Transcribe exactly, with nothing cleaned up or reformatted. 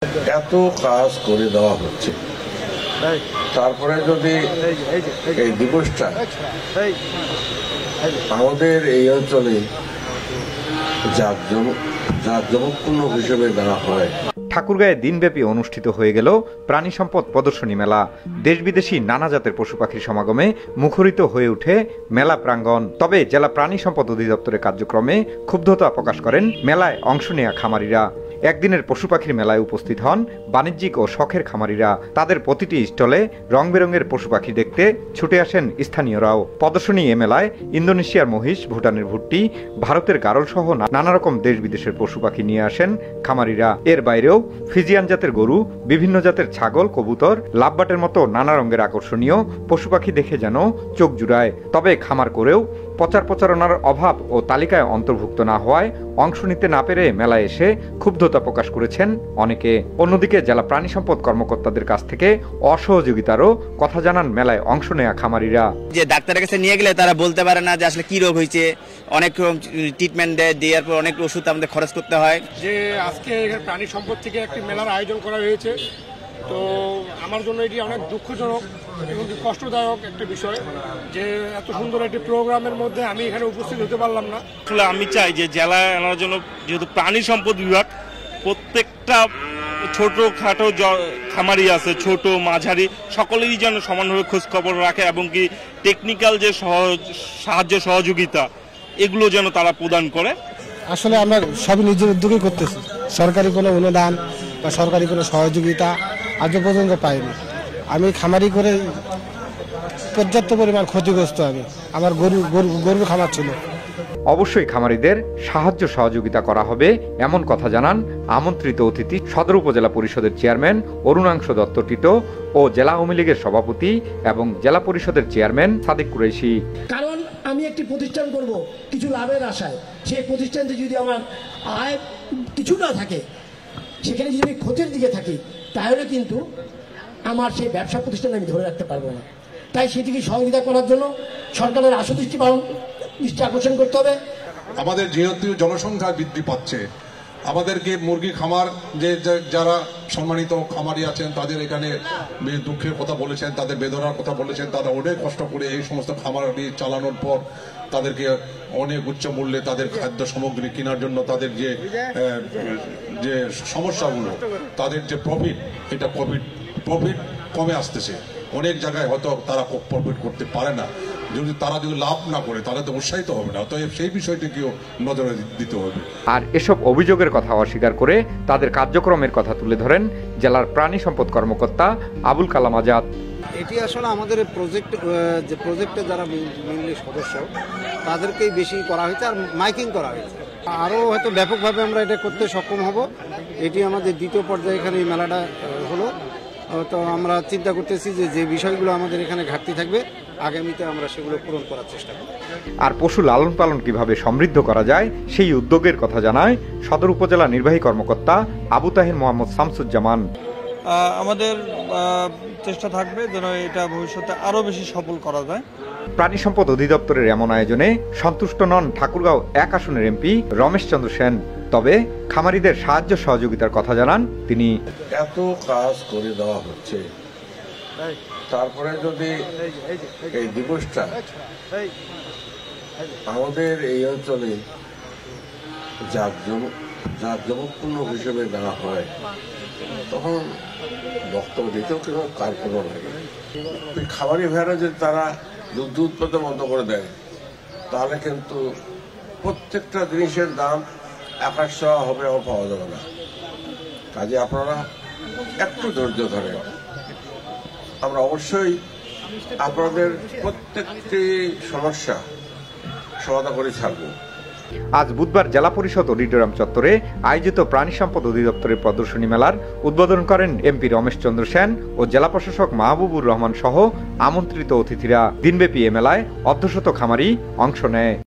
এত কাজ করে দেওয়া হচ্ছে, তারপরে যদি এই দিবসটা আমাদের এই অঞ্চলে জাঁকজমক জাঁকজমকপূর্ণ হিসেবে দেওয়া হয়। ঠাকুরগাঁয়ে দিনব্যাপী অনুষ্ঠিত হয়ে গেল প্রাণী সম্পদ প্রদর্শনী মেলা। দেশ বিদেশি নানা জাতের পশু পাখির সমাগমে মুখরিত হয়ে ওঠে মেলা প্রাঙ্গণ। তবে জেলা প্রাণী সম্পদ অধিদপ্তরের কার্যক্রমে ক্ষুব্ধতা প্রকাশ করেন মেলায় অংশ নেয়া খামারিরা। একদিনের পশু পাখির মেলায় উপস্থিত হন বাণিজ্যিক ও শখের খামারিরা। তাদের প্রতিটি স্টলে রং বেরঙের পশু পাখি দেখতে ছুটে আসেন স্থানীয়রাও। প্রদর্শনী এ মেলায় ইন্দোনেশিয়ার মহিষ, ভুটানের ভুট্টি, ভারতের গারল সহ নানা রকম দেশ বিদেশের পশু পাখি নিয়ে আসেন খামারিরা। এর বাইরেও ফিজিয়ান জাতের গরু, বিভিন্ন জাতের ছাগল, কবুতর, লাভবাটের মতো নানা রঙের আকর্ষণীয় পশু পাখি দেখে যেন চোখ জুড়ায়। তবে খামার করেও প্রচার প্রচারণার অভাব ও তালিকায় অন্তর্ভুক্ত না হওয়ায় অংশ নিতে না পেরে মেলায় এসে ক্ষুব্ধতা প্রকাশ করেছেন অনেকে। অন্যদিকে জেলা প্রাণী সম্পদ কর্মকর্তাদের কাছ থেকে অসহযোগিতারও কথা জানান মেলায় অংশ নেয়া খামারিরা। যে ডাক্তারের কাছে নিয়ে গেলে তারা বলতে পারে না যে আসলে কি রোগ হয়েছে, অনেক ট্রিটমেন্ট দেয়, দেওয়ার পর অনেক ওষুধ আমাদের খরচ করতে হয়। যে আজকে প্রাণী সম্পদ থেকে একটি মেলার আয়োজন করা হয়েছে, তো আমার জন্য এটি অনেক দুঃখজনক এবং কষ্টদায়ক একটা বিষয় যে এত সুন্দর একটি প্রোগ্রামের মধ্যে আমি এখানে উপস্থিত হতে পারলাম না। আসলে আমি চাই যে জেলায় আনার জন্য, যেহেতু প্রাণী সম্পদ বিভাগ প্রত্যেকটা ছোট খাটো খামারি আছে, ছোট মাঝারি সকলেরই যেন সমানভাবে খোঁজ খবর রাখে এবং কি টেকনিক্যাল যে সাহায্য সহযোগিতা এগুলো যেন তারা প্রদান করে। আসলে আমরা সবই নিজের উদ্যোগে করতেছি, সরকারি কোনো অনুদান বা সরকারি কোনো সহযোগিতা আজও পর্যন্ত পাইনি। আমি খামারি করে পর্যাপ্ত পরিমাণ ক্ষতিগ্রস্ত। আমি আমার গরু গরু গরু খামার ছিল। অবশ্যই খামারিদের সাহায্য সহযোগিতা করা হবে এমন কথা জানান আমন্ত্রিত অতিথি সদর উপজেলা পরিষদের চেয়ারম্যান অরুণাংশ দত্ত টিটো ও জেলা আওয়ামী লীগের সভাপতি এবং জেলা পরিষদের চেয়ারম্যান সাদিক কুরাইশি। কারণ আমি একটি প্রতিষ্ঠান করব কিছু লাভের আশায়, সেই প্রতিষ্ঠানটি যদি আমার আয় কিছু না থাকে, সেখানে যদি আমি ক্ষতির দিকে থাকি, তাহলে কিন্তু আমার সেই ব্যবসা প্রতিষ্ঠান আমি ধরে রাখতে পারবো না। তাই সেটিকে সহযোগিতা করার জন্য সরকারের আশু দৃষ্টি পালন দৃষ্টি আকর্ষণ করতে হবে। আমাদের যেহেতু জনসংখ্যা বৃদ্ধি পাচ্ছে, আমাদেরকে মুরগি খামার যে যারা সম্মানিত খামারি আছেন তাদের এখানে দুঃখের কথা বলেছেন, তাদের বেদনার কথা বলেছেন। তারা অনেক কষ্ট করে এই সমস্ত খামারি চালানোর পর তাদেরকে অনেক উচ্চ মূল্যে তাদের খাদ্য সামগ্রী কেনার জন্য তাদের যে যে সমস্যাগুলো, তাদের যে প্রফিট, এটা প্রফিট প্রফিট কমে আসতেছে। অনেক জায়গায় হয়তো তারা প্রফিট করতে পারে না। যদি তারা যদি লাভ না করে তাহলে তো উৎসাহিত হবে না। অতএব সেই বিষয়টিকেও নজরে দিতে হবে। আর এসব অভিযোগের কথা অস্বীকার করে তাদের কার্যক্রমের কথা তুলে ধরেন জেলার প্রাণী সম্পদ কর্মকর্তা আবুল কালাম আজাদ। এটি আসলে আমাদের প্রজেক্ট যে প্রজেক্টে যারা মেইনলি সদস্য তাদেরকেই বেশি করা হয়েছে আর মাইকিং করা হয়েছে। আরও হয়তো ব্যাপকভাবে আমরা এটা করতে সক্ষম হব। এটি আমাদের দ্বিতীয় পর্যায়ে এখানে এই মেলাটা হলো। তো আমরা চিন্তা করতেছি যে যে বিষয়গুলো আমাদের এখানে ঘাটতি থাকবে আগামীতে আমরা সেগুলো পূরণ করার চেষ্টা করব। আর পশু লালন পালন কিভাবে সমৃদ্ধ করা যায় সেই উদ্যোগের কথা জানায় সদর উপজেলা নির্বাহী কর্মকর্তা আবু তাহের মোহাম্মদ শামসুজ্জামান। আমাদের চেষ্টা থাকবে যেন এটা ভবিষ্যতে আরো বেশি সফল করা যায়। প্রাণী সম্পদ অধিদপ্তরের এমন আয়োজনে সন্তুষ্ট নন ঠাকুরগাঁও এক আসনের এমপি রমেশ চন্দ্র সেন। তবে খামারিদের সাহায্য সহযোগিতার কথা জানান তিনি। এত কাজ করে দেওয়া হচ্ছে, তারপরে যদি এই দিবসটা আমাদের এই অঞ্চলে জাঁকজমক জাঁকজমকপূর্ণ হিসেবে দেওয়া হয়, তখন বক্তব্য দিতেও কেন কার্যক্রম লাগে। খামারি ভাইরা যদি তারা দুধ উৎপাদন বন্ধ করে দেয়, তাহলে কিন্তু প্রত্যেকটা জিনিসের দাম আকাশ ছোঁয়া হবে, আর পাওয়া যাবে না। কাজে আপনারা একটু ধৈর্য ধরেন, আমরা অবশ্যই আপনাদের প্রত্যেকটি সমস্যা সমাধান করে ছাড়বো। আজ বুধবার জেলা পরিষদ অডিটোরিয়াম চত্বরে আয়োজিত প্রাণী সম্পদ অধিদপ্তরের প্রদর্শনী মেলার উদ্বোধন করেন এমপি রমেশ চন্দ্র সেন ও জেলা প্রশাসক মাহবুবুর রহমান সহ আমন্ত্রিত অতিথিরা। দিনব্যাপী এ মেলায় অর্ধশত খামারি অংশ নেয়।